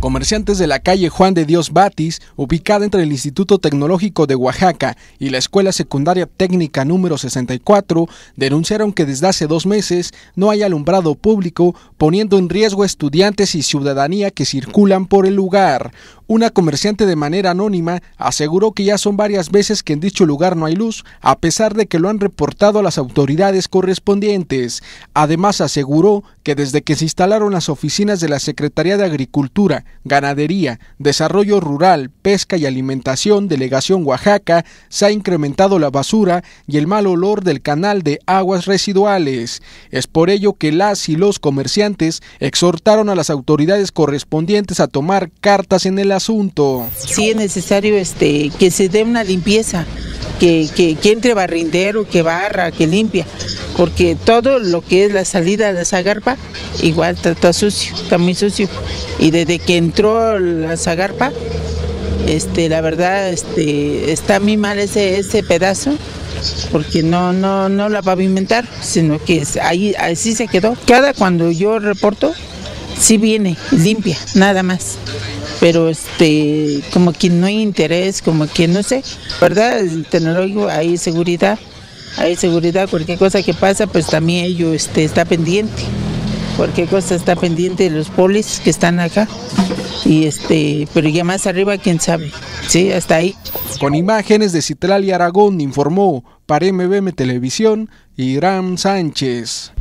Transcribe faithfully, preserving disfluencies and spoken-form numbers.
Comerciantes de la calle Juan de Dios Batis, ubicada entre el Instituto Tecnológico de Oaxaca y la Escuela Secundaria Técnica número sesenta y cuatro, denunciaron que desde hace dos meses no hay alumbrado público, poniendo en riesgo a estudiantes y ciudadanía que circulan por el lugar. Una comerciante de manera anónima aseguró que ya son varias veces que en dicho lugar no hay luz, a pesar de que lo han reportado a las autoridades correspondientes. Además, aseguró que desde que se instalaron las oficinas de la Secretaría de Agricultura, Ganadería, Desarrollo Rural, Pesca y Alimentación, Delegación Oaxaca, se ha incrementado la basura y el mal olor del canal de aguas residuales. Es por ello que las y los comerciantes exhortaron a las autoridades correspondientes a tomar cartas en el asunto. Sí es necesario este, que se dé una limpieza, que, que, que entre barrindero, que barra, que limpia, porque todo lo que es la salida de Zagarpa igual está, está sucio, está muy sucio. Y desde que entró la Zagarpa, este, la verdad este, está muy mal ese, ese pedazo, porque no, no, no la pavimentaron, sino que ahí así se quedó. Cada cuando yo reporto, sí viene, limpia, nada más. Pero este, como que no hay interés, como que no sé, ¿verdad? El tecnológico, hay seguridad, hay seguridad, cualquier cosa que pasa, pues también ello este, está pendiente. Cualquier cosa está pendiente de los polis que están acá. Y este, pero ya más arriba, quién sabe, sí, hasta ahí. Con imágenes de Citlali Aragón, informó para M B M Televisión, Irán Sánchez.